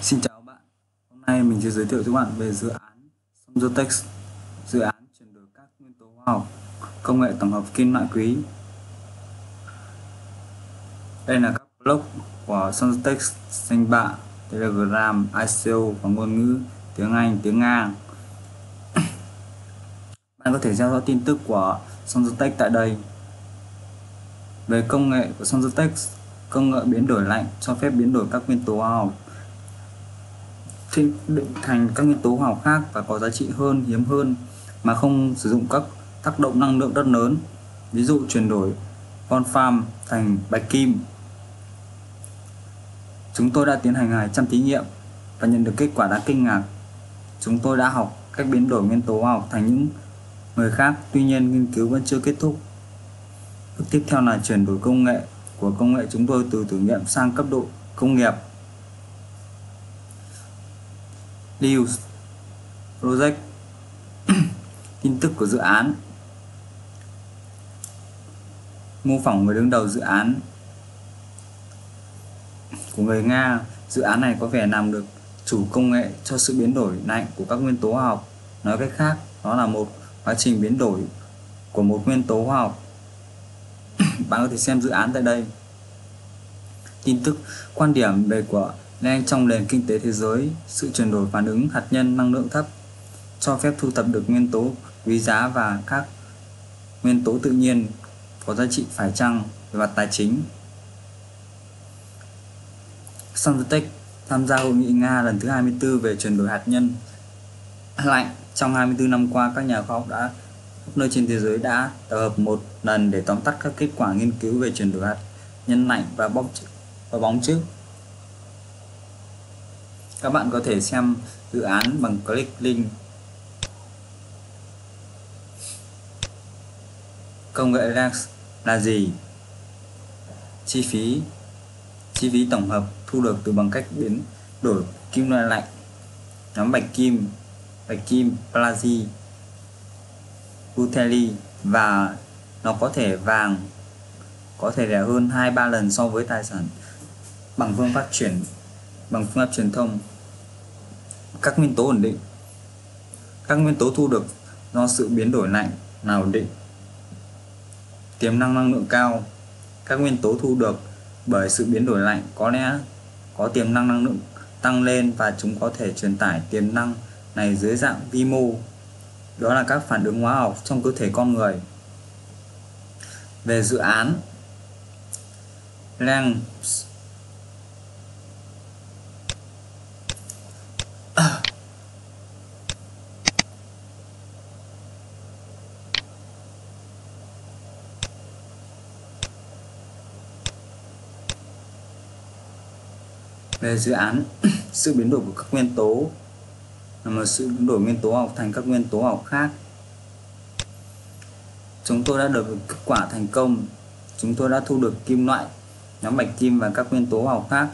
Xin chào bạn. Hôm nay mình sẽ giới thiệu cho bạn về dự án Sonzotex, dự án chuyển đổi các nguyên tố hóa học, công nghệ tổng hợp kim loại quý. Đây là các blog của Sonzotex: danh bạ, Telegram, ICO và ngôn ngữ tiếng Anh, tiếng Nga. Bạn có thể theo dõi tin tức của Sonzotex tại đây. Về công nghệ của Sonzotex, công nghệ biến đổi lạnh cho phép biến đổi các nguyên tố hóa học định thành các nguyên tố hóa học khác và có giá trị hơn, hiếm hơn mà không sử dụng các tác động năng lượng rất lớn. Ví dụ chuyển đổi wolfram thành bạch kim. Chúng tôi đã tiến hành hàng trăm thí nghiệm và nhận được kết quả đáng kinh ngạc. Chúng tôi đã học cách biến đổi nguyên tố hóa học thành những người khác, tuy nhiên nghiên cứu vẫn chưa kết thúc. Bước tiếp theo là chuyển đổi công nghệ của công nghệ chúng tôi từ thử nghiệm sang cấp độ công nghiệp. Lewis Project. Tin tức của dự án. Mô phỏng người đứng đầu dự án của người Nga. Dự án này có vẻ làm được chủ công nghệ cho sự biến đổi lạnh của các nguyên tố hóa học. Nói cách khác, nó là một quá trình biến đổi của một nguyên tố hóa học. Bạn có thể xem dự án tại đây. Tin tức quan điểm về của Lang trong nền kinh tế thế giới. Sự chuyển đổi phản ứng hạt nhân năng lượng thấp cho phép thu thập được nguyên tố quý giá và các nguyên tố tự nhiên có giá trị phải chăng về mặt tài chính. Sonzotex tham gia hội nghị Nga lần thứ 24 về chuyển đổi hạt nhân lạnh. Trong 24 năm qua, các nhà khoa học khắp nơi trên thế giới đã tập hợp một lần để tóm tắt các kết quả nghiên cứu về chuyển đổi hạt nhân lạnh và bóng trước. Các bạn có thể xem dự án bằng click link. Công nghệ REX là gì? Chi phí tổng hợp thu được từ bằng cách biến đổi kim loại lạnh, nhóm bạch kim plazi, butyl, và nó có thể vàng có thể rẻ hơn 2-3 lần so với tài sản bằng phương pháp truyền thông. Các nguyên tố ổn định. Các nguyên tố thu được do sự biến đổi lạnh là ổn định. Tiềm năng năng lượng cao. Các nguyên tố thu được bởi sự biến đổi lạnh có lẽ có tiềm năng năng lượng tăng lên và chúng có thể truyền tải tiềm năng này dưới dạng vi mô. Đó là các phản ứng hóa học trong cơ thể con người. Về dự án Lang về dự án sự biến đổi của các nguyên tố là một sự biến đổi nguyên tố học thành các nguyên tố học khác. Chúng tôi đã được kết quả thành công. Chúng tôi đã thu được kim loại, nhóm bạch kim và các nguyên tố học khác.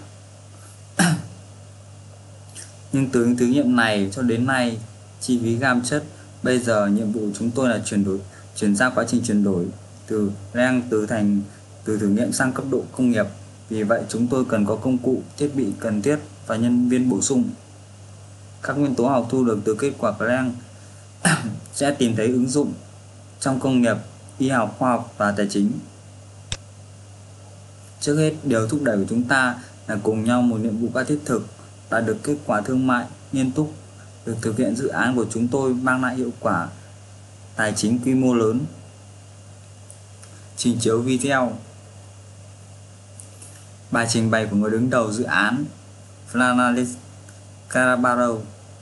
Nhưng từ những thí nghiệm này cho đến nay, chi phí gam chất. Bây giờ nhiệm vụ chúng tôi là chuyển giao quá trình chuyển đổi từ thử nghiệm sang cấp độ công nghiệp. Vì vậy chúng tôi cần có công cụ, thiết bị cần thiết và nhân viên bổ sung. Các nguyên tố học thu được từ kết quả Planck sẽ tìm thấy ứng dụng trong công nghiệp, y học, khoa học và tài chính. Trước hết, điều thúc đẩy của chúng ta là cùng nhau một nhiệm vụ thiết thực, đạt được kết quả thương mại nghiêm túc. Việc thực hiện dự án của chúng tôi mang lại hiệu quả tài chính quy mô lớn. Trình chiếu video. Bài trình bày của người đứng đầu dự án Vladalis Karabarov.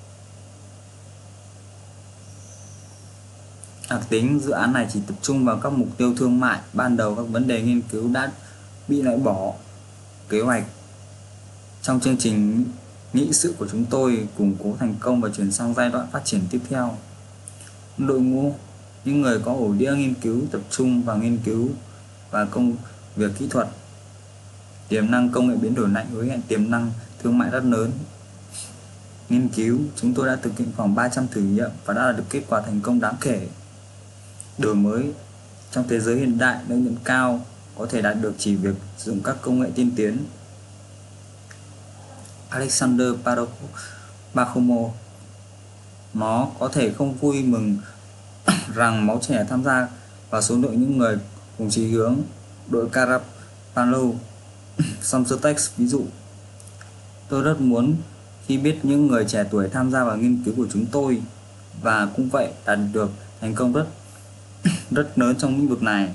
Đặc tính dự án này chỉ tập trung vào các mục tiêu thương mại. Ban đầu các vấn đề nghiên cứu đã bị loại bỏ. Kế hoạch trong chương trình nghị sự của chúng tôi củng cố thành công và chuyển sang giai đoạn phát triển tiếp theo. Đội ngũ những người có ổ đĩa nghiên cứu tập trung vào nghiên cứu và công việc kỹ thuật. Tiềm năng công nghệ biến đổi lạnh với hẹn tiềm năng thương mại rất lớn. Nghiên cứu, chúng tôi đã thực hiện khoảng 300 thử nghiệm và đã đạt được kết quả thành công đáng kể. Đổi mới trong thế giới hiện đại, lợi nhuận cao có thể đạt được chỉ việc sử dụng các công nghệ tiên tiến. Alexander Pakhomov. Nó có thể không vui mừng rằng máu trẻ tham gia vào số lượng những người cùng chí hướng đội Karapalo Somsertex. Ví dụ, tôi rất muốn khi biết những người trẻ tuổi tham gia vào nghiên cứu của chúng tôi và cũng vậy đạt được thành công rất lớn trong lĩnh vực này.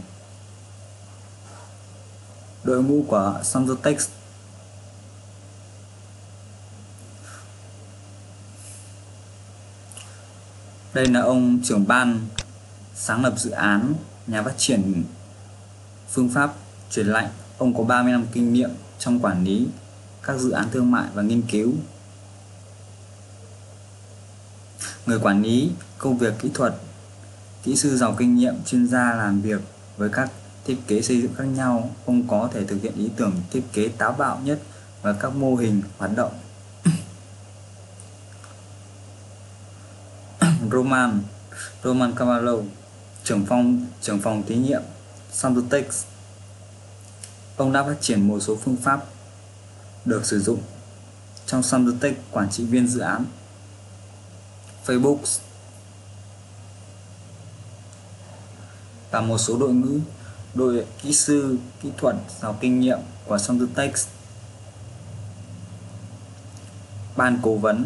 Đội ngũ của Somsertex đây là ông trưởng ban sáng lập dự án, nhà phát triển phương pháp truyền lạnh. Ông có 30 năm kinh nghiệm trong quản lý các dự án thương mại và nghiên cứu. Người quản lý công việc kỹ thuật, kỹ sư giàu kinh nghiệm, chuyên gia làm việc với các thiết kế xây dựng khác nhau. Ông có thể thực hiện ý tưởng thiết kế táo bạo nhất và các mô hình hoạt động. Roman Cavallo, trưởng phòng thí nghiệm Somsertex. Ông đã phát triển một số phương pháp được sử dụng trong Somsertex. Quản trị viên dự án Facebook và một số đội kỹ sư kỹ thuật giàu kinh nghiệm của Somsertex. Ban cố vấn,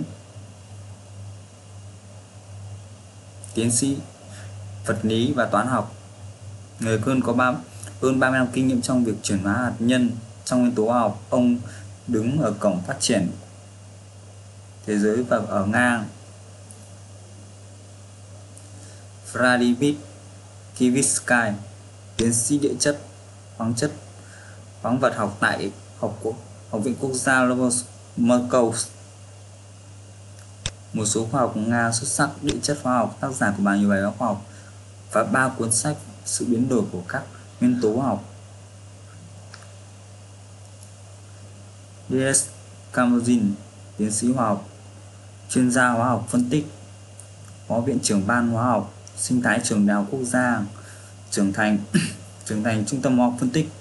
tiến sĩ vật lý và toán học. Người hơn có hơn 30 năm kinh nghiệm trong việc chuyển hóa hạt nhân trong nguyên tố hóa học. Ông đứng ở cổng phát triển thế giới và ở ngang. Vladimir Kivitsky, tiến sĩ địa chất, khoáng vật học tại Học viện Quốc gia Moscow. Một số khoa học Nga xuất sắc địa chất hóa học, tác giả của nhiều bài báo khoa học và 3 cuốn sách Sự biến đổi của các nguyên tố hóa học. D.S. Kamozin, tiến sĩ hóa học, chuyên gia hóa học phân tích, phó viện trưởng ban hóa học sinh thái trường Đại học Quốc gia, trưởng thành trung tâm hóa học phân tích.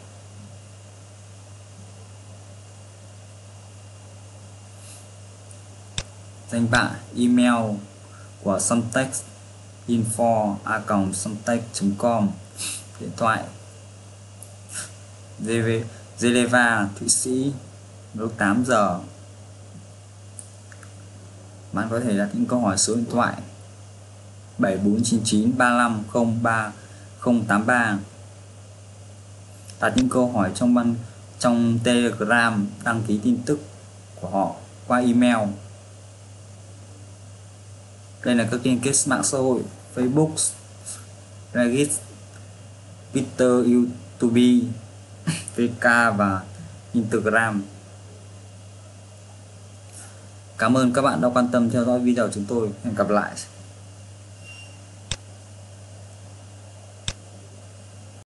Danh bạ email của Somsertex info@somsertex.com. Điện thoại Geneva, Thụy Sĩ, lúc 8 giờ. Bạn có thể đặt những câu hỏi số điện thoại 7499 3503083. Đặt những câu hỏi trong Telegram, đăng ký tin tức của họ qua email. Đây là các kênh kết mạng xã hội: Facebook, Reddit, Twitter, YouTube, VK và Instagram. Cảm ơn các bạn đã quan tâm theo dõi video của chúng tôi. Hẹn gặp lại.